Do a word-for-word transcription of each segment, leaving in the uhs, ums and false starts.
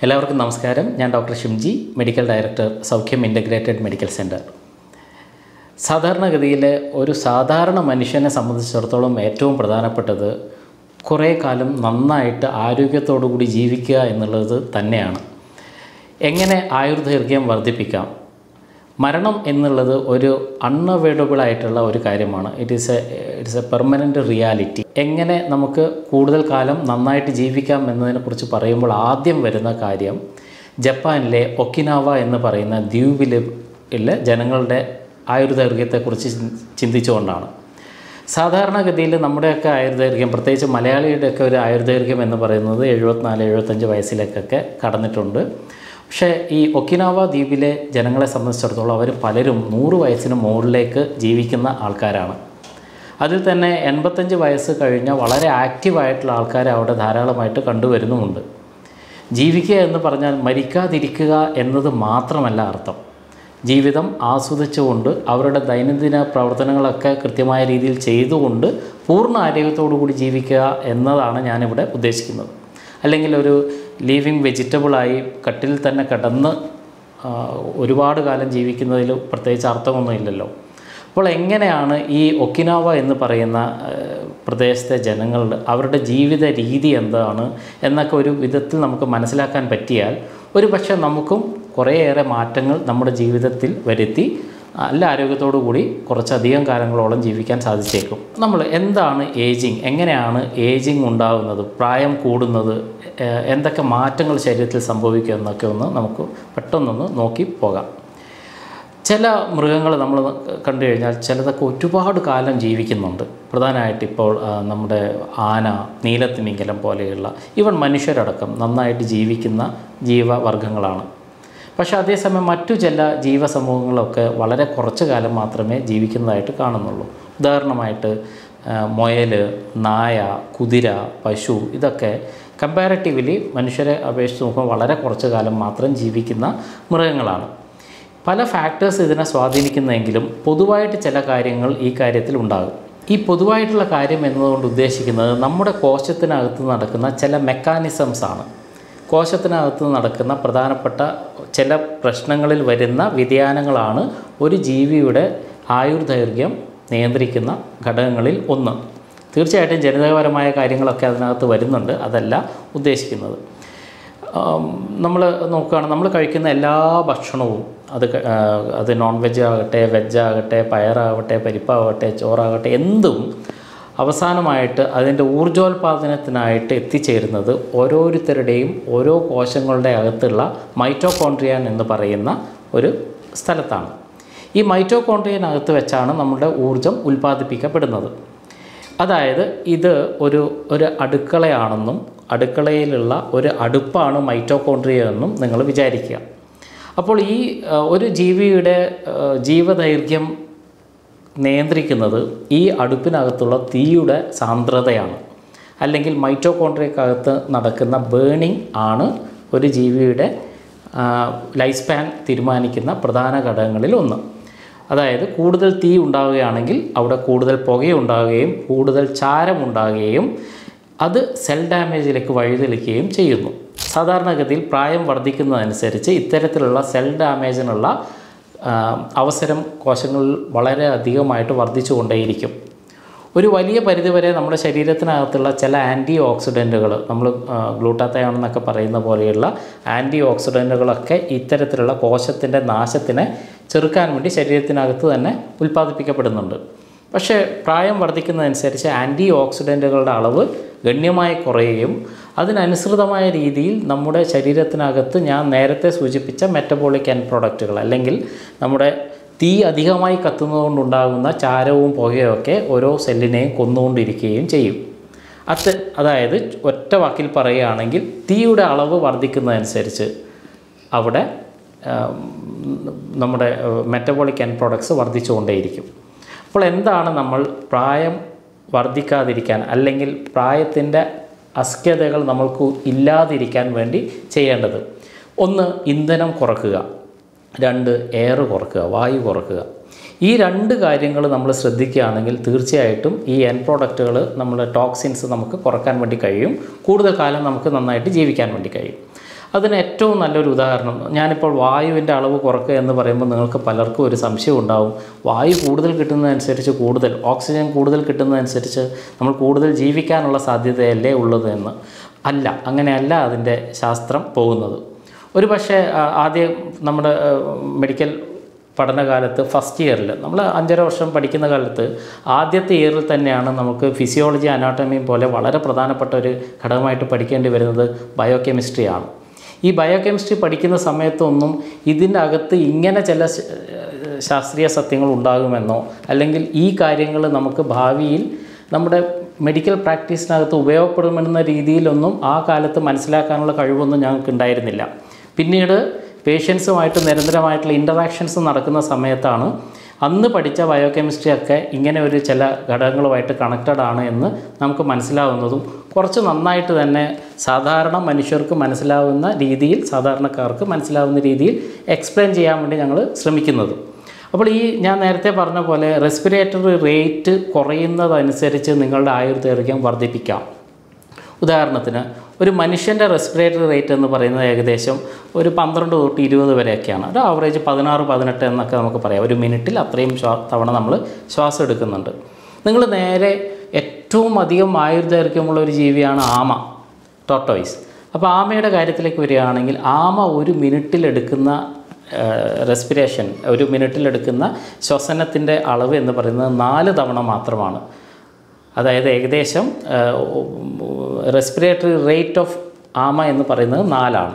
എല്ലാവർക്കും നമസ്കാരം. ഞാൻ doctor Shimji, medical director, Saukhyam integrated medical centre. സാധാരണഗതിയിൽ ഒരു സാധാരണ മനുഷ്യനെ സംബന്ധിച്ചിടത്തോളം ഏറ്റവും പ്രധാനപ്പെട്ടത് കുറേ കാലം നന്നായിട്ട് ആരോഗ്യത്തോടു കൂടി ജീവിക്കുക എന്നുള്ളത് തന്നെയാണ്. എങ്ങനെ ആയുർദൈർഘ്യം വർദ്ധിപ്പിക്കാം? മരണം എന്നുള്ളത് ഒരു അൺഅവോയ്ഡബിൾ ആയിട്ടുള്ള ഒരു കാര്യമാണ്. It is a it's a permanent reality. എങ്ങനെ നമുക്ക് കൂടുതൽ കാലം നന്നായിട്ട് ജീവിക്കാം എന്നതിനെക്കുറിച്ച് പറയുമ്പോൾ ആദ്യം വരുന്ന കാര്യം ജപ്പാനിലെ ഒക്കിനാവ എന്ന് പറയുന്ന ദ്വീപിലെ ജനങ്ങളുടെ ആയുർദൈർഘ്യത്തെക്കുറിച്ച് ചിന്തിച്ചുകൊണ്ടാണ്. സാധാരണഗതിയിൽ നമ്മുടെയൊക്കെ ആയുർദൈർഘ്യം, പ്രത്യേകിച്ച് മലയാളിയുടെയൊക്കെ ഒരു ആയുർദൈർഘ്യം എന്ന് പറയുന്നത് എഴുപത്തിനാല് എഴുപത്തഞ്ച് വയസ്സിലേക്കൊക്കെ കടന്നിട്ടുണ്ട്. പക്ഷേ ഈ ഒക്കിനാവ ദ്വീപിലെ ജനങ്ങളെ സംബന്ധിച്ചിടത്തോളം അവർ പലരും നൂറ് വയസ്സിന് മുകളിലേക്ക് ജീവിക്കുന്ന ആൾക്കാരാണ്. അതിൽ തന്നെ എൺപത്തഞ്ച് വയസ്സ് കഴിഞ്ഞ വളരെ ആക്റ്റീവായിട്ടുള്ള ആൾക്കാരെ അവിടെ ധാരാളമായിട്ട് കണ്ടുവരുന്നുമുണ്ട്. ജീവിക്കുക എന്ന് പറഞ്ഞാൽ മരിക്കാതിരിക്കുക എന്നത് മാത്രമല്ല അർത്ഥം. ജീവിതം ആസ്വദിച്ചുകൊണ്ട് അവരുടെ ദൈനംദിന പ്രവർത്തനങ്ങളൊക്കെ കൃത്യമായ രീതിയിൽ ചെയ്തുകൊണ്ട് പൂർണ്ണ ആരോഗ്യത്തോടു കൂടി ജീവിക്കുക എന്നതാണ് ഞാനിവിടെ ഉദ്ദേശിക്കുന്നത്. അല്ലെങ്കിൽ ഒരു ലീവിങ് വെജിറ്റബിളായി കട്ടിൽ തന്നെ കിടന്ന് ഒരുപാട് കാലം ജീവിക്കുന്നതിൽ പ്രത്യേകിച്ച് അർത്ഥമൊന്നുമില്ലല്ലോ. അപ്പോൾ എങ്ങനെയാണ് ഈ ഒക്കിനാവ എന്ന് പറയുന്ന പ്രദേശത്തെ ജനങ്ങളുടെ അവരുടെ ജീവിത രീതി എന്താണ് എന്നൊക്കെ ഒരു വിധത്തിൽ നമുക്ക് മനസ്സിലാക്കാൻ പറ്റിയാൽ ഒരു പക്ഷേ നമുക്കും കുറേയേറെ മാറ്റങ്ങൾ നമ്മുടെ ജീവിതത്തിൽ വരുത്തി നല്ല ആരോഗ്യത്തോടു കൂടി കുറച്ചധികം കാലങ്ങളോളം ജീവിക്കാൻ സാധിച്ചേക്കും. നമ്മൾ എന്താണ് ഏജിങ്, എങ്ങനെയാണ് ഏജിങ് ഉണ്ടാകുന്നത്, പ്രായം കൂടുന്നത്, എന്തൊക്കെ മാറ്റങ്ങൾ ശരീരത്തിൽ സംഭവിക്കും എന്നൊക്കെ ഒന്ന് നമുക്ക് പെട്ടെന്നൊന്ന് നോക്കി പോകാം. ചില മൃഗങ്ങൾ നമ്മൾ കണ്ടു കഴിഞ്ഞാൽ ചിലതൊക്കെ ഒരുപാട് കാലം ജീവിക്കുന്നുണ്ട്. പ്രധാനമായിട്ട് ഇപ്പോൾ നമ്മുടെ ആന, നീലത്തിമിംഗലം പോലെയുള്ള ഈവൻ മനുഷ്യരടക്കം നന്നായിട്ട് ജീവിക്കുന്ന ജീവവർഗങ്ങളാണ്. പക്ഷേ അതേസമയം മറ്റു ചില ജീവസമൂഹങ്ങളൊക്കെ വളരെ കുറച്ച് കാലം മാത്രമേ ജീവിക്കുന്നതായിട്ട് കാണുന്നുള്ളൂ. ഉദാഹരണമായിട്ട് മുയൽ, നായ, കുതിര, പശു ഇതൊക്കെ കമ്പാരിറ്റീവ്ലി മനുഷ്യരെ അപേക്ഷിച്ച് നോക്കുമ്പോൾ വളരെ കുറച്ച് കാലം മാത്രം ജീവിക്കുന്ന മൃഗങ്ങളാണ്. പല ഫാക്ടേഴ്സ് ഇതിനെ സ്വാധീനിക്കുന്നെങ്കിലും പൊതുവായിട്ട് ചില കാര്യങ്ങൾ ഈ കാര്യത്തിൽ ഉണ്ടാകും. ഈ പൊതുവായിട്ടുള്ള കാര്യം എന്നതുകൊണ്ട് ഉദ്ദേശിക്കുന്നത് നമ്മുടെ കോശത്തിനകത്ത് നടക്കുന്ന ചില മെക്കാനിസംസാണ്. കോശത്തിനകത്ത് നടക്കുന്ന പ്രധാനപ്പെട്ട ചില പ്രശ്നങ്ങളിൽ വരുന്ന വ്യതിയാനങ്ങളാണ് ഒരു ജീവിയുടെ ആയുർദൈർഘ്യം നിയന്ത്രിക്കുന്ന ഘടകങ്ങളിൽ ഒന്ന്. തീർച്ചയായിട്ടും ജനിതകപരമായ കാര്യങ്ങളൊക്കെ അതിനകത്ത് വരുന്നുണ്ട്, അതല്ല ഉദ്ദേശിക്കുന്നത്. നമ്മൾ നോക്കുകയാണ്, നമ്മൾ കഴിക്കുന്ന എല്ലാ ഭക്ഷണവും അത് അത് നോൺ വെജ് ആകട്ടെ, വെജ് ആകട്ടെ, പയറാകട്ടെ, പരിപ്പാകട്ടെ, ചോറാകട്ടെ, എന്തും അവസാനമായിട്ട് അതിൻ്റെ ഊർജ്ജോൽപാദനത്തിനായിട്ട് എത്തിച്ചേരുന്നത് ഓരോരുത്തരുടെയും ഓരോ കോശങ്ങളുടെ അകത്തുള്ള മൈറ്റോകോൺട്രിയൻ എന്ന് പറയുന്ന ഒരു സ്ഥലത്താണ്. ഈ മൈറ്റോകോൺട്രിയനകത്ത് വെച്ചാണ് നമ്മുടെ ഊർജ്ജം ഉൽപ്പാദിപ്പിക്കപ്പെടുന്നത്. അതായത് ഇത് ഒരു ഒരു അടുക്കളയാണെന്നും അടുക്കളയിലുള്ള ഒരു അടുപ്പാണ് മൈറ്റോകോൺട്രിയ എന്നും നിങ്ങൾ വിചാരിക്കുക. അപ്പോൾ ഈ ഒരു ജീവിയുടെ ജീവദൈർഘ്യം നിയന്ത്രിക്കുന്നത് ഈ അടുപ്പിനകത്തുള്ള തീയുടെ സാന്ദ്രതയാണ്. അല്ലെങ്കിൽ മൈറ്റോകോൺട്രിയക്കകത്ത് നടക്കുന്ന ബേണിംഗ് ആണ് ഒരു ജീവിയുടെ ലൈഫ് സ്പാൻ തീരുമാനിക്കുന്ന പ്രധാന ഘടകങ്ങളിൽ ഒന്ന്. അതായത് കൂടുതൽ തീ ഉണ്ടാവുകയാണെങ്കിൽ അവിടെ കൂടുതൽ പുകയുണ്ടാവുകയും കൂടുതൽ ചാരമുണ്ടാകുകയും അത് സെൽ ഡാമേജിലേക്ക് വഴിതെളിക്കുകയും ചെയ്യുന്നു. സാധാരണഗതിയിൽ പ്രായം വർദ്ധിക്കുന്നതനുസരിച്ച് ഇത്തരത്തിലുള്ള സെൽ ഡാമേജിനുള്ള അവസരം കോശങ്ങളിൽ വളരെ അധികമായിട്ട് വർദ്ധിച്ചു കൊണ്ടേയിരിക്കും. ഒരു വലിയ പരിധിവരെ നമ്മുടെ ശരീരത്തിനകത്തുള്ള ചില ആൻറ്റി ഓക്സിഡൻറ്റുകൾ, നമ്മൾ ഗ്ലൂട്ടാത്തയോൺ എന്നൊക്കെ പറയുന്ന പോലെയുള്ള ആൻറ്റി ഓക്സിഡൻറ്റുകളൊക്കെ ഇത്തരത്തിലുള്ള കോശത്തിൻ്റെ നാശത്തിനെ ചെറുക്കാൻ വേണ്ടി ശരീരത്തിനകത്ത് തന്നെ ഉൽപ്പാദിപ്പിക്കപ്പെടുന്നുണ്ട്. പക്ഷേ പ്രായം വർദ്ധിക്കുന്നതനുസരിച്ച് ആൻറ്റി ഓക്സിഡൻറ്റുകളുടെ അളവ് ഗണ്യമായി കുറയുകയും അതിനനുസൃതമായ രീതിയിൽ നമ്മുടെ ശരീരത്തിനകത്ത് ഞാൻ നേരത്തെ സൂചിപ്പിച്ച മെറ്റബോളിക് എൻഡ് പ്രോഡക്റ്റുകൾ അല്ലെങ്കിൽ നമ്മുടെ തീ അധികമായി കത്തുന്നതുകൊണ്ടുണ്ടാകുന്ന ചാരവും പുകയൊക്കെ ഓരോ സെല്ലിനെയും കൊന്നുകൊണ്ടിരിക്കുകയും ചെയ്യും. അത് അതായത് ഒറ്റ വാക്കിൽ പറയുകയാണെങ്കിൽ തീയുടെ അളവ് വർദ്ധിക്കുന്നതനുസരിച്ച് അവിടെ നമ്മുടെ മെറ്റബോളിക് എൻഡ് പ്രോഡക്ട്സ് വർദ്ധിച്ചുകൊണ്ടേയിരിക്കും. അപ്പോൾ എന്താണ് നമ്മൾ പ്രായം വർദ്ധിക്കാതിരിക്കാൻ അല്ലെങ്കിൽ പ്രായത്തിൻ്റെ അസ്ഖ്യതകൾ നമ്മൾക്ക് ഇല്ലാതിരിക്കാൻ വേണ്ടി ചെയ്യേണ്ടത്? ഒന്ന്, ഇന്ധനം കുറക്കുക. രണ്ട്, എയർ കുറക്കുക, വായു കുറക്കുക. ഈ രണ്ട് കാര്യങ്ങൾ നമ്മൾ ശ്രദ്ധിക്കുകയാണെങ്കിൽ തീർച്ചയായിട്ടും ഈ എൻഡ് പ്രോഡക്റ്റുകൾ, നമ്മുടെ ടോക്സിൻസ് നമുക്ക് കുറക്കാൻ വേണ്ടി കഴിയും. കൂടുതൽ കാലം നമുക്ക് നന്നായിട്ട് ജീവിക്കാൻ വേണ്ടി കഴിയും. അതിന് ഏറ്റവും നല്ലൊരു ഉദാഹരണം, ഞാനിപ്പോൾ വായുവിൻ്റെ അളവ് കുറയ്ക്കുക എന്ന് പറയുമ്പോൾ നിങ്ങൾക്ക് പലർക്കും ഒരു സംശയം ഉണ്ടാവും. വായു കൂടുതൽ കിട്ടുന്നതനുസരിച്ച് കൂടുതൽ ഓക്സിജൻ കൂടുതൽ കിട്ടുന്നതനുസരിച്ച് നമ്മൾ കൂടുതൽ ജീവിക്കാനുള്ള സാധ്യതയല്ലേ ഉള്ളത് എന്ന്. അല്ല, അങ്ങനെയല്ല അതിൻ്റെ ശാസ്ത്രം പോകുന്നത്. ഒരു പക്ഷേ ആദ്യം നമ്മുടെ മെഡിക്കൽ പഠനകാലത്ത് ഫസ്റ്റ് ഇയറിൽ നമ്മൾ അഞ്ചര വർഷം പഠിക്കുന്ന കാലത്ത് ആദ്യത്തെ ഇയറിൽ തന്നെയാണ് നമുക്ക് ഫിസിയോളജി അനാട്ടമിയും പോലെ വളരെ പ്രധാനപ്പെട്ട ഒരു ഘടകമായിട്ട് പഠിക്കേണ്ടി വരുന്നത് ബയോ കെമിസ്ട്രിയാണ്. ഈ ബയോ കെമിസ്ട്രി പഠിക്കുന്ന സമയത്തൊന്നും ഇതിൻ്റെ അകത്ത് ഇങ്ങനെ ചില ശാസ്ത്രീയ സത്യങ്ങൾ ഉണ്ടാകുമെന്നോ അല്ലെങ്കിൽ ഈ കാര്യങ്ങൾ നമുക്ക് ഭാവിയിൽ നമ്മുടെ മെഡിക്കൽ പ്രാക്ടീസിനകത്ത് ഉപയോഗപ്പെടുമെന്ന രീതിയിലൊന്നും ആ കാലത്ത് മനസ്സിലാക്കാനുള്ള കഴിവൊന്നും ഞങ്ങൾക്ക് ഉണ്ടായിരുന്നില്ല. പിന്നീട് പേഷ്യൻസുമായിട്ട് നിരന്തരമായിട്ടുള്ള ഇൻ്ററാക്ഷൻസ് നടക്കുന്ന സമയത്താണ് അന്ന് പഠിച്ച ബയോ കെമിസ്ട്രി ഒക്കെ ഇങ്ങനെ ഒരു ചില ഘടകങ്ങളുമായിട്ട് കണക്റ്റഡ് ആണ് എന്ന് നമുക്ക് മനസ്സിലാവുന്നതും കുറച്ച് നന്നായിട്ട് തന്നെ സാധാരണ മനുഷ്യർക്ക് മനസ്സിലാവുന്ന രീതിയിൽ സാധാരണക്കാർക്ക് മനസ്സിലാവുന്ന രീതിയിൽ എക്സ്പ്ലെയിൻ ചെയ്യാൻ വേണ്ടി ഞങ്ങൾ ശ്രമിക്കുന്നത്. അപ്പോൾ ഈ ഞാൻ നേരത്തെ പറഞ്ഞ പോലെ റെസ്പിറേറ്ററി റേറ്റ് കുറയുന്നതനുസരിച്ച് നിങ്ങളുടെ ആയുർദൈർഘ്യം വർദ്ധിപ്പിക്കാം. ഉദാഹരണത്തിന് ഒരു മനുഷ്യൻ്റെ റെസ്പിറേറ്ററി റേറ്റ് എന്ന് പറയുന്നത് ഏകദേശം ഒരു പന്ത്രണ്ട് തൊട്ട് ഇരുപത് വരെയൊക്കെയാണ്. ഒരു ആവറേജ് പതിനാറ് പതിനെട്ട് എന്നൊക്കെ നമുക്ക് പറയാം. ഒരു മിനിറ്റിൽ അത്രയും തവണ നമ്മൾ ശ്വാസം എടുക്കുന്നുണ്ട്. നിങ്ങൾ നേരെ ഏറ്റവും അധികം ആയുർദൈർഘ്യമുള്ള ഒരു ജീവിയാണ് ആമ, ടോർട്ടോയ്സ്. അപ്പോൾ ആമയുടെ കാര്യത്തിലേക്ക് വരികയാണെങ്കിൽ ആമ ഒരു മിനിറ്റിലെടുക്കുന്ന റെസ്പിറേഷൻ, ഒരു മിനിറ്റിലെടുക്കുന്ന ശ്വസനത്തിൻ്റെ അളവ് എന്ന് പറയുന്നത് നാല് തവണ മാത്രമാണ്. അതായത് ഏകദേശം റെസ്പിറേറ്ററി റേറ്റ് ഓഫ് ആമ എന്ന് പറയുന്നത് നാലാണ്.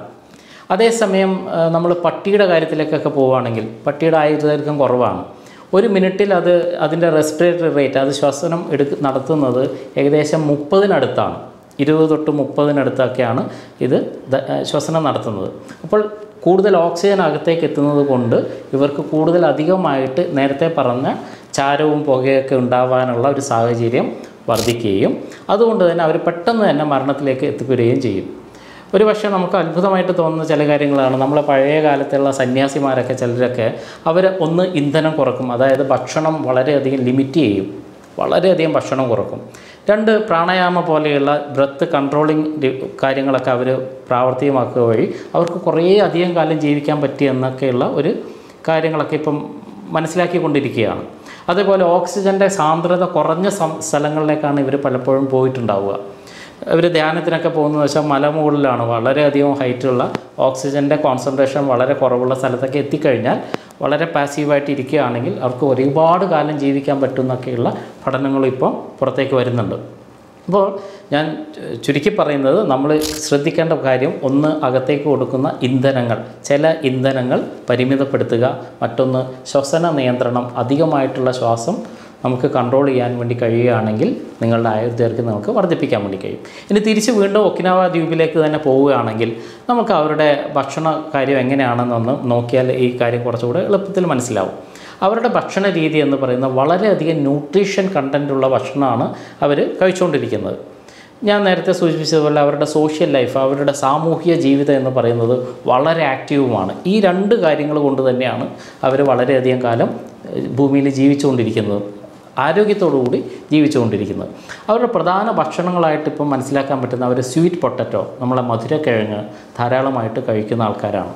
അതേസമയം നമ്മൾ പട്ടിയുടെ കാര്യത്തിലേക്കൊക്കെ പോവുകയാണെങ്കിൽ പട്ടിയുടെ ആയുർദൈർഘ്യം കുറവാണ്. ഒരു മിനിറ്റിൽ അത് അതിൻ്റെ റെസ്പിറേറ്ററി റേറ്റ്, അത് ശ്വസനം എടുക്ക് നടത്തുന്നത് ഏകദേശം മുപ്പതിനടുത്താണ്. ഇരുപത് തൊട്ട് മുപ്പതിനടുത്തൊക്കെയാണ് ഇത് ശ്വസനം നടത്തുന്നത്. അപ്പോൾ കൂടുതൽ ഓക്സിജൻ അകത്തേക്ക് എത്തുന്നത് കൊണ്ട് ഇവർക്ക് കൂടുതൽ അധികമായിട്ട് നേരത്തെ പറഞ്ഞ ചാരവും പുകയൊക്കെ ഉണ്ടാവാനുള്ള ഒരു സാഹചര്യം വർദ്ധിക്കുകയും അതുകൊണ്ട് തന്നെ അവർ പെട്ടെന്ന് തന്നെ മരണത്തിലേക്ക് എത്തിപ്പെടുകയും ചെയ്യും. ഒരു പക്ഷേ നമുക്ക് അത്ഭുതമായിട്ട് തോന്നുന്ന ചില കാര്യങ്ങളാണ്. നമ്മളെ പഴയ കാലത്തുള്ള സന്യാസിമാരൊക്കെ ചിലരൊക്കെ അവർ ഒന്ന് ഇന്ധനം കുറക്കും, അതായത് ഭക്ഷണം വളരെയധികം ലിമിറ്റ് ചെയ്യും, വളരെയധികം ഭക്ഷണം കുറക്കും. രണ്ട്, പ്രാണായാമ പോലെയുള്ള ബ്രത്ത് കൺട്രോളിങ് കാര്യങ്ങളൊക്കെ അവർ പ്രാവർത്തികമാക്കുക വഴി അവർക്ക് കുറേ അധികം കാലം ജീവിക്കാൻ പറ്റിയെന്നൊക്കെയുള്ള ഒരു കാര്യങ്ങളൊക്കെ ഇപ്പം മനസ്സിലാക്കിക്കൊണ്ടിരിക്കുകയാണ്. അതേപോലെ ഓക്സിജൻ്റെ സാന്ദ്രത കുറഞ്ഞ സ്ഥലങ്ങളിലേക്കാണ് ഇവർ പലപ്പോഴും പോയിട്ടുണ്ടാവുക. ഇവർ ധ്യാനത്തിനൊക്കെ പോകുന്നത് വെച്ചാൽ മലമുകളിലാണ്, വളരെയധികം ഹൈറ്റുള്ള ഓക്സിജൻ്റെ കോൺസെൻട്രേഷൻ വളരെ കുറവുള്ള സ്ഥലത്തൊക്കെ എത്തിക്കഴിഞ്ഞാൽ വളരെ പാസീവായിട്ട് ഇരിക്കുകയാണെങ്കിൽ അവർക്ക് ഒരുപാട് കാലം ജീവിക്കാൻ പറ്റുമെന്നൊക്കെയുള്ള പഠനങ്ങളും ഇപ്പം പുറത്തേക്ക് വരുന്നുണ്ട്. അപ്പോൾ ഞാൻ ചുരുക്കി പറയുന്നത്, നമ്മൾ ശ്രദ്ധിക്കേണ്ട കാര്യം ഒന്ന് അകത്തേക്ക് കൊടുക്കുന്ന ഇന്ധനങ്ങൾ, ചില ഇന്ധനങ്ങൾ പരിമിതപ്പെടുത്തുക. മറ്റൊന്ന് ശ്വസന നിയന്ത്രണം, അധികമായിട്ടുള്ള ശ്വാസം നമുക്ക് കൺട്രോൾ ചെയ്യാൻ വേണ്ടി കഴിയുകയാണെങ്കിൽ നിങ്ങളുടെ ആയുർദൈർഘ്യം നമുക്ക് വർദ്ധിപ്പിക്കാൻ വേണ്ടി കഴിയും. ഇനി തിരിച്ച് വീണ്ടും ഒക്കിനാവ ദ്വീപിലേക്ക് തന്നെ പോവുകയാണെങ്കിൽ നമുക്ക് അവരുടെ ഭക്ഷണ കാര്യം എങ്ങനെയാണെന്നൊന്ന് നോക്കിയാൽ ഈ കാര്യം കുറച്ചുകൂടെ എളുപ്പത്തിൽ മനസ്സിലാവും. അവരുടെ ഭക്ഷണ രീതി എന്ന് പറയുന്നത് വളരെയധികം ന്യൂട്രീഷൻ കണ്ടൻറ്റുള്ള ഭക്ഷണമാണ് അവർ കഴിച്ചുകൊണ്ടിരിക്കുന്നത്. ഞാൻ നേരത്തെ സൂചിപ്പിച്ചതുപോലെ അവരുടെ സോഷ്യൽ ലൈഫ്, അവരുടെ സാമൂഹിക ജീവിതം എന്ന് പറയുന്നത് വളരെ ആക്റ്റീവുമാണ്. ഈ രണ്ട് കാര്യങ്ങൾ കൊണ്ട് തന്നെയാണ് അവർ വളരെയധികം കാലം ഭൂമിയിൽ ജീവിച്ചുകൊണ്ടിരിക്കുന്നത്, ആരോഗ്യത്തോടുകൂടി ജീവിച്ചുകൊണ്ടിരിക്കുന്നത്. അവരുടെ പ്രധാന ഭക്ഷണങ്ങളായിട്ട് ഇപ്പം മനസ്സിലാക്കാൻ പറ്റുന്ന അവർ സ്വീറ്റ് പൊട്ടറ്റോ, നമ്മളെ മധുരക്കിഴങ്ങ് ധാരാളമായിട്ട് കഴിക്കുന്ന ആൾക്കാരാണ്.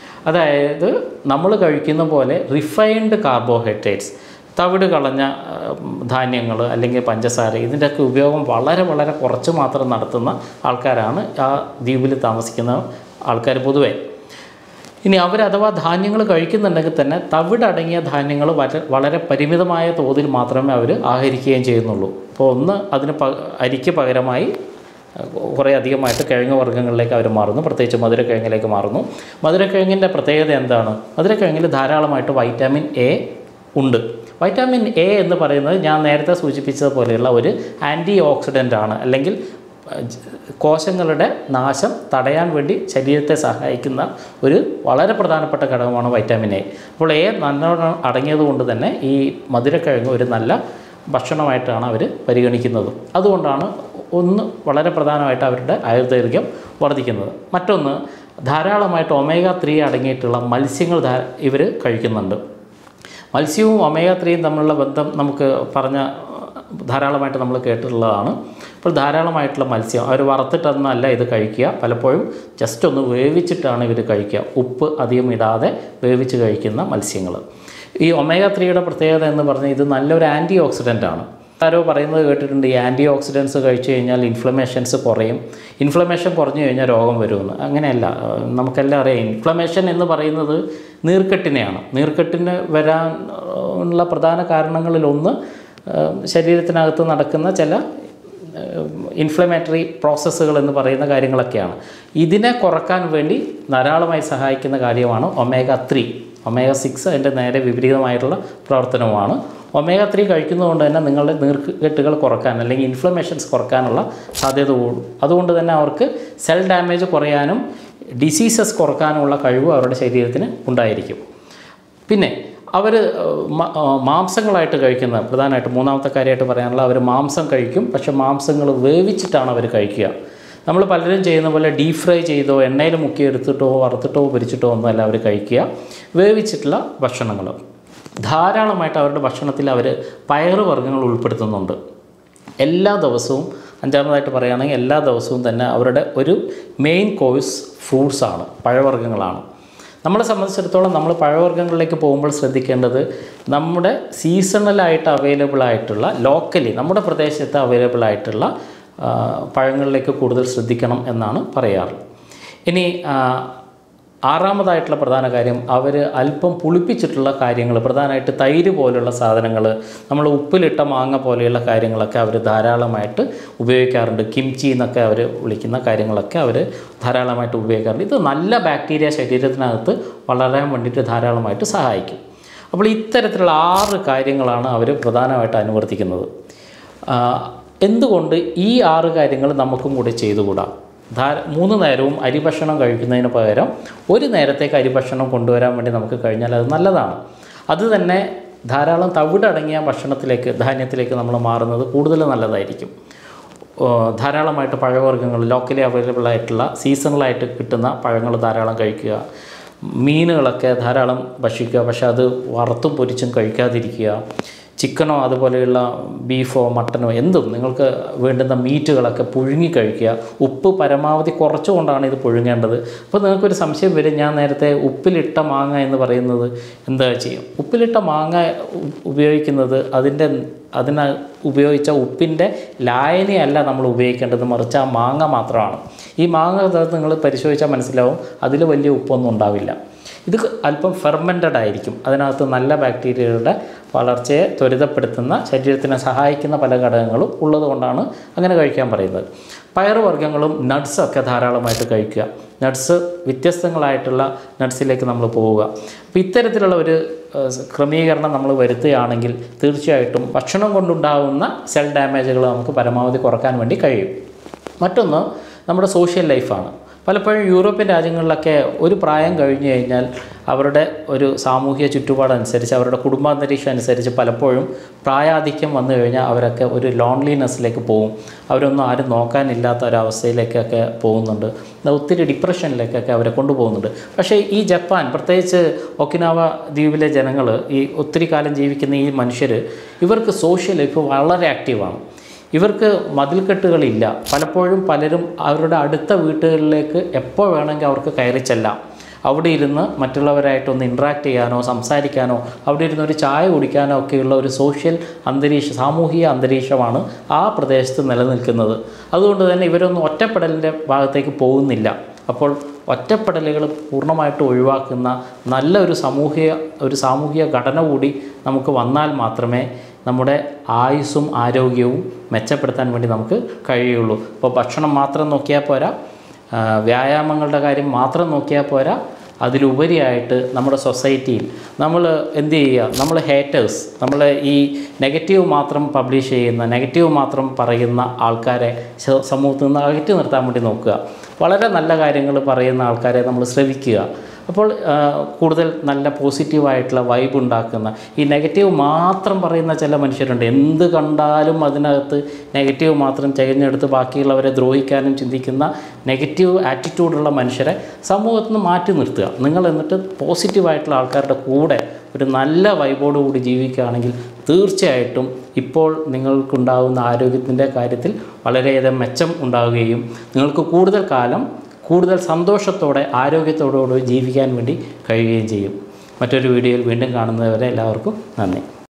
അതായത് നമ്മൾ കഴിക്കുന്ന പോലെ റിഫൈൻഡ് കാർബോഹൈഡ്രേറ്റ്സ്, തവിട് കളഞ്ഞ ധാന്യങ്ങൾ അല്ലെങ്കിൽ പഞ്ചസാര, ഇതിൻ്റെയൊക്കെ ഉപയോഗം വളരെ വളരെ കുറച്ച് മാത്രം നടത്തുന്ന ആൾക്കാരാണ് ആ ദ്വീപിൽ താമസിക്കുന്ന ആൾക്കാർ പൊതുവേ. ഇനി അവർ അഥവാ ധാന്യങ്ങൾ കഴിക്കുന്നുണ്ടെങ്കിൽ തന്നെ തവിടടങ്ങിയ ധാന്യങ്ങൾ വളരെ പരിമിതമായ തോതിൽ മാത്രമേ അവർ ആഹരിക്കുകയും ചെയ്യുന്നുള്ളൂ. അപ്പോൾ ഒന്ന് അതിന് പ അരിക്ക് പകരമായി കുറേ അധികമായിട്ട് കിഴങ്ങ് വർഗ്ഗങ്ങളിലേക്ക് അവർ മാറുന്നു, പ്രത്യേകിച്ച് മധുരക്കിഴങ്ങിലേക്ക് മാറുന്നു. മധുരക്കിഴങ്ങിൻ്റെ പ്രത്യേകത എന്താണ്? മധുരക്കിഴങ്ങിൽ ധാരാളമായിട്ട് വൈറ്റാമിൻ എ ഉണ്ട്. വൈറ്റാമിൻ എ എന്ന് പറയുന്നത് ഞാൻ നേരത്തെ സൂചിപ്പിച്ചതുപോലെയുള്ള ഒരു ആൻറ്റി ഓക്സിഡൻ്റ് ആണ്, അല്ലെങ്കിൽ കോശങ്ങളുടെ നാശം തടയാൻ വേണ്ടി ശരീരത്തെ സഹായിക്കുന്ന ഒരു വളരെ പ്രധാനപ്പെട്ട ഘടകമാണ് വൈറ്റാമിൻ എ. അപ്പോൾ എ നല്ലോണം അടങ്ങിയതുകൊണ്ട് തന്നെ ഈ മധുരക്കിഴങ്ങ് ഒരു നല്ല ഭക്ഷണമായിട്ടാണ് അവർ പരിഗണിക്കുന്നത്. അതുകൊണ്ടാണ് ഒന്ന് വളരെ പ്രധാനമായിട്ട് അവരുടെ ആയുർദൈർഘ്യം വർദ്ധിക്കുന്നത്. മറ്റൊന്ന്, ധാരാളമായിട്ട് ഒമേഗ ത്രീ അടങ്ങിയിട്ടുള്ള മത്സ്യങ്ങൾ ധാ ഇവർ കഴിക്കുന്നുണ്ട്. മത്സ്യവും ഒമേഗ ത്രീയും തമ്മിലുള്ള ബന്ധം നമുക്ക് പറഞ്ഞ ധാരാളമായിട്ട് നമ്മൾ കേട്ടിട്ടുള്ളതാണ്. അപ്പോൾ ധാരാളമായിട്ടുള്ള മത്സ്യം അവർ വറുത്തിട്ടൊന്നല്ല ഇത് കഴിക്കുക, പലപ്പോഴും ജസ്റ്റ് ഒന്ന് വേവിച്ചിട്ടാണ് ഇവർ കഴിക്കുക, ഉപ്പ് അധികം ഇടാതെ വേവിച്ച് കഴിക്കുന്ന മത്സ്യങ്ങൾ. ഈ ഒമേഗ ത്രീയുടെ പ്രത്യേകത എന്ന് പറഞ്ഞാൽ ഇത് നല്ലൊരു ആൻറ്റി ഓക്സിഡൻ്റ് ആണ്. ആരോ പറയുന്നത് കേട്ടിട്ടുണ്ട്, ഈ ആൻറ്റി ഓക്സിഡൻസ് കഴിച്ചു കഴിഞ്ഞാൽ ഇൻഫ്ലമേഷൻസ് കുറയും, ഇൻഫ്ലമേഷൻ കുറഞ്ഞു കഴിഞ്ഞാൽ രോഗം വരുമെന്ന്. അങ്ങനെയല്ല, നമുക്കെല്ലാം അറിയാം ഇൻഫ്ലമേഷൻ എന്ന് പറയുന്നത് നീർക്കെട്ടിനെയാണ്. നീർക്കെട്ടിന് വരാൻ ഉള്ള പ്രധാന കാരണങ്ങളിലൊന്ന് ശരീരത്തിനകത്ത് നടക്കുന്ന ചില ഇൻഫ്ലമേറ്ററി പ്രോസസ്സുകൾ എന്ന് പറയുന്ന കാര്യങ്ങളൊക്കെയാണ്. ഇതിനെ കുറക്കാൻ വേണ്ടി ധാരാളമായി സഹായിക്കുന്ന കാര്യമാണ് ഒമേഗ ത്രീ. ഒമേഗ സിക്സ് അതിൻ്റെ നേരെ വിപരീതമായിട്ടുള്ള പ്രവർത്തനമാണ്. ഒമേഗ ത്രീ കഴിക്കുന്നതുകൊണ്ട് തന്നെ നിങ്ങളുടെ നീർക്കെട്ടുകൾ കുറക്കാൻ അല്ലെങ്കിൽ ഇൻഫ്ലമേഷൻസ് കുറക്കാനുള്ള സാധ്യത കൂടും. അതുകൊണ്ട് തന്നെ അവർക്ക് സെൽ ഡാമേജ് കുറയാനും ഡിസീസസ് കുറക്കാനുമുള്ള കഴിവ് അവരുടെ ശരീരത്തിന് ഉണ്ടായിരിക്കും. പിന്നെ അവർ മാംസങ്ങളായിട്ട് കഴിക്കുന്ന പ്രധാനമായിട്ട് മൂന്നാമത്തെ കാര്യമായിട്ട് പറയാനുള്ള, അവർ മാംസം കഴിക്കും, പക്ഷേ മാംസങ്ങൾ വേവിച്ചിട്ടാണ് അവർ കഴിക്കുക. നമ്മൾ പലരും ചെയ്യുന്ന പോലെ ഡീപ് ഫ്രൈ ചെയ്തോ എണ്ണയിൽ മുക്കിയെടുത്തിട്ടോ വറുത്തിട്ടോ പൊരിച്ചിട്ടോ ഒന്നുമല്ല അവർ കഴിക്കുക, വേവിച്ചിട്ടുള്ള ഭക്ഷണങ്ങൾ. ധാരാളമായിട്ട് അവരുടെ ഭക്ഷണത്തിൽ അവർ പയറുവർഗ്ഗങ്ങൾ ഉൾപ്പെടുത്തുന്നുണ്ട്. എല്ലാ ദിവസവും, അഞ്ചാമതായിട്ട് പറയുകയാണെങ്കിൽ എല്ലാ ദിവസവും തന്നെ അവരുടെ ഒരു മെയിൻ കോഴ്സ് ഫ്രൂട്ട്സാണ്, പഴവർഗ്ഗങ്ങളാണ്. നമ്മളെ സംബന്ധിച്ചിടത്തോളം നമ്മൾ പഴവർഗ്ഗങ്ങളിലേക്ക് പോകുമ്പോൾ ശ്രദ്ധിക്കേണ്ടത് നമ്മുടെ സീസണലായിട്ട് അവൈലബിൾ ആയിട്ടുള്ള, ലോക്കലി നമ്മുടെ പ്രദേശത്ത് അവൈലബിൾ ആയിട്ടുള്ള പഴങ്ങളിലേക്ക് കൂടുതൽ ശ്രദ്ധിക്കണം എന്നാണ് പറയാറ്. ഇനി ആറാമതായിട്ടുള്ള പ്രധാന കാര്യം, അവർ അല്പം പുളിപ്പിച്ചിട്ടുള്ള കാര്യങ്ങൾ, പ്രധാനമായിട്ട് തൈര് പോലുള്ള സാധനങ്ങൾ, നമ്മൾ ഉപ്പിലിട്ട മാങ്ങ പോലെയുള്ള കാര്യങ്ങളൊക്കെ അവർ ധാരാളമായിട്ട് ഉപയോഗിക്കാറുണ്ട്. കിംചി എന്നൊക്കെ അവർ വിളിക്കുന്ന കാര്യങ്ങളൊക്കെ അവർ ധാരാളമായിട്ട് ഉപയോഗിക്കാറുണ്ട്. ഇത് നല്ല ബാക്ടീരിയ ശരീരത്തിനകത്ത് വളരാൻ വേണ്ടിയിട്ട് ധാരാളമായിട്ട് സഹായിക്കും. അപ്പോൾ ഇത്തരത്തിലുള്ള ആറ് കാര്യങ്ങളാണ് അവർ പ്രധാനമായിട്ട് അനുവർത്തിക്കുന്നത്. എന്തുകൊണ്ട് ഈ ആറ് കാര്യങ്ങൾ നമുക്കും കൂടി ചെയ്തുകൂടാ? ധാര മൂന്ന് നേരവും അരിഭക്ഷണം കഴിക്കുന്നതിന് പകരം ഒരു നേരത്തേക്ക് അരിഭക്ഷണം കൊണ്ടുവരാൻ വേണ്ടി നമുക്ക് കഴിഞ്ഞാൽ അത് നല്ലതാണ്. അത് തന്നെ ധാരാളം തവിടടങ്ങിയ ഭക്ഷണത്തിലേക്ക്, ധാന്യത്തിലേക്ക് നമ്മൾ മാറുന്നത് കൂടുതൽ നല്ലതായിരിക്കും. ധാരാളമായിട്ട് പഴവർഗ്ഗങ്ങൾ, ലോക്കലി അവൈലബിൾ ആയിട്ടുള്ള സീസണലായിട്ട് കിട്ടുന്ന പഴങ്ങൾ ധാരാളം കഴിക്കുക. മീനുകളൊക്കെ ധാരാളം ഭക്ഷിക്കുക, പക്ഷേ അത് വറുത്തും പൊരിച്ചും കഴിക്കാതിരിക്കുക. ചിക്കനോ അതുപോലെയുള്ള ബീഫോ മട്ടനോ എന്തും നിങ്ങൾക്ക് വേണ്ടുന്ന മീറ്റുകളൊക്കെ പുഴുങ്ങി കഴിക്കുക. ഉപ്പ് പരമാവധി കുറച്ചുകൊണ്ടാണ് ഇത് പുഴുങ്ങേണ്ടത്. അപ്പോൾ നിങ്ങൾക്കൊരു സംശയം വരും, ഞാൻ നേരത്തെ ഉപ്പിലിട്ട മാങ്ങ എന്ന് പറയുന്നത് എന്താ ചെയ്യും? ഉപ്പിലിട്ട മാങ്ങ ഉപയോഗിക്കുന്നത് അതിൻ്റെ അതിന് ഉപയോഗിച്ച ഉപ്പിൻ്റെ ലായനിയല്ല നമ്മൾ ഉപയോഗിക്കേണ്ടത്, മറിച്ച് ആ മാങ്ങ മാത്രമാണ്. ഈ മാങ്ങ നിങ്ങൾ പരിശോധിച്ചാൽ മനസ്സിലാവും അതിൽ വലിയ ഉപ്പൊന്നും ഉണ്ടാവില്ല. ഇത് അല്പം ഫെർമെൻറ്റഡ് ആയിരിക്കും. അതിനകത്ത് നല്ല ബാക്ടീരിയകളുടെ വളർച്ചയെ ത്വരിതപ്പെടുത്തുന്ന, ശരീരത്തിനെ സഹായിക്കുന്ന പല ഘടകങ്ങളും ഉള്ളത് കൊണ്ടാണ് അങ്ങനെ കഴിക്കാൻ പറയുന്നത്. പയറുവർഗ്ഗങ്ങളും നട്ട്സൊക്കെ ധാരാളമായിട്ട് കഴിക്കുക. നട്ട്സ്, വ്യത്യസ്തങ്ങളായിട്ടുള്ള നട്ട്സിലേക്ക് നമ്മൾ പോവുക. അപ്പോൾ ഇത്തരത്തിലുള്ള ഒരു ക്രമീകരണം നമ്മൾ വരുത്തുകയാണെങ്കിൽ തീർച്ചയായിട്ടും ഭക്ഷണം കൊണ്ടുണ്ടാകുന്ന സെൽ ഡാമേജുകൾ നമുക്ക് പരമാവധി കുറക്കാൻ വേണ്ടി കഴിയും. മറ്റൊന്ന് നമ്മുടെ സോഷ്യൽ ലൈഫാണ്. പലപ്പോഴും യൂറോപ്യൻ രാജ്യങ്ങളിലൊക്കെ ഒരു പ്രായം കഴിഞ്ഞു കഴിഞ്ഞാൽ അവരുടെ ഒരു സാമൂഹിക ചുറ്റുപാടനുസരിച്ച്, അവരുടെ കുടുംബാന്തരീക്ഷം അനുസരിച്ച് പലപ്പോഴും പ്രായാധിക്യം വന്നു കഴിഞ്ഞാൽ അവരൊക്കെ ഒരു ലോൺലിനെസ്സിലേക്ക് പോകും. അവരൊന്നും ആരും നോക്കാനില്ലാത്ത ഒരവസ്ഥയിലേക്കൊക്കെ പോകുന്നുണ്ട്. ഒത്തിരി ഡിപ്രഷനിലേക്കൊക്കെ അവരെ കൊണ്ടുപോകുന്നുണ്ട്. പക്ഷേ ഈ ജപ്പാൻ, പ്രത്യേകിച്ച് ഒക്കിനാവ ദ്വീപിലെ ജനങ്ങൾ, ഈ ഒത്തിരി കാലം ജീവിക്കുന്ന ഈ മനുഷ്യർ, ഇവർക്ക് സോഷ്യൽ ലൈഫ് വളരെ ആക്റ്റീവാണ്. ഇവർക്ക് മതിൽക്കെട്ടുകളില്ല. പലപ്പോഴും പലരും അവരുടെ അടുത്ത വീട്ടുകളിലേക്ക് എപ്പോൾ വേണമെങ്കിൽ അവർക്ക് കയറി ചെല്ലാം. അവിടെ ഇരുന്ന് മറ്റുള്ളവരായിട്ടൊന്ന് ഇൻട്രാക്ട് ചെയ്യാനോ സംസാരിക്കാനോ, അവിടെ ഇരുന്ന് ഒരു ചായ കുടിക്കാനോ ഒക്കെയുള്ള ഒരു സോഷ്യൽ അന്തരീക്ഷം, സാമൂഹിക അന്തരീക്ഷമാണ് ആ പ്രദേശത്ത് നിലനിൽക്കുന്നത്. അതുകൊണ്ട് തന്നെ ഇവരൊന്നും ഒറ്റപ്പെടലിൻ്റെ ഭാഗത്തേക്ക് പോകുന്നില്ല. അപ്പോൾ ഒറ്റപ്പെടലുകൾ പൂർണ്ണമായിട്ട് ഒഴിവാക്കുന്ന നല്ലൊരു സാമൂഹിക ഒരു സാമൂഹിക ഘടന കൂടി നമുക്ക് വന്നാൽ മാത്രമേ നമ്മുടെ ആയുസ്സും ആരോഗ്യവും മെച്ചപ്പെടുത്താൻ വേണ്ടി നമുക്ക് കഴിയുള്ളൂ. അപ്പോൾ ഭക്ഷണം മാത്രം നോക്കിയാൽ പോരാ, വ്യായാമങ്ങളുടെ കാര്യം മാത്രം നോക്കിയാൽ പോരാ, അതിലുപരിയായിട്ട് നമ്മുടെ സൊസൈറ്റിയിൽ നമ്മൾ എന്ത് ചെയ്യുക, നമ്മൾ ഹേറ്റേഴ്സ്, നമ്മൾ ഈ നെഗറ്റീവ് മാത്രം പബ്ലിഷ് ചെയ്യുന്ന, നെഗറ്റീവ് മാത്രം പറയുന്ന ആൾക്കാരെ സമൂഹത്തിൽ നിന്ന് അകറ്റി നിർത്താൻ വേണ്ടി നോക്കുക. വളരെ നല്ല കാര്യങ്ങൾ പറയുന്ന ആൾക്കാരെ നമ്മൾ ശ്രവിക്കുക. അപ്പോൾ കൂടുതൽ നല്ല പോസിറ്റീവായിട്ടുള്ള വൈബ് ഉണ്ടാക്കുന്ന, ഈ നെഗറ്റീവ് മാത്രം പറയുന്ന ചില മനുഷ്യരുണ്ട്. എന്ത് കണ്ടാലും അതിനകത്ത് നെഗറ്റീവ് മാത്രം തിരഞ്ഞെടുത്ത് ബാക്കിയുള്ളവരെ ദ്രോഹിക്കാനും ചിന്തിക്കുന്ന നെഗറ്റീവ് ആറ്റിറ്റ്യൂഡുള്ള മനുഷ്യരെ സമൂഹത്തിൽ നിന്ന് മാറ്റി നിർത്തുക. നിങ്ങൾ എന്നിട്ട് പോസിറ്റീവായിട്ടുള്ള ആൾക്കാരുടെ കൂടെ ഒരു നല്ല വൈബോട് കൂടി ജീവിക്കുകയാണെങ്കിൽ തീർച്ചയായിട്ടും ഇപ്പോൾ നിങ്ങൾക്കുണ്ടാകുന്ന ആരോഗ്യത്തിൻ്റെ കാര്യത്തിൽ വളരെയധികം മെച്ചം ഉണ്ടാവുകയും നിങ്ങൾക്ക് കൂടുതൽ കാലം കൂടുതൽ സന്തോഷത്തോടെ ആരോഗ്യത്തോടുകൂടി ജീവിക്കാൻ വേണ്ടി കഴിയുകയും ചെയ്യും. മറ്റൊരു വീഡിയോയിൽ വീണ്ടും കാണുന്നതുവരെ എല്ലാവർക്കും നന്ദി.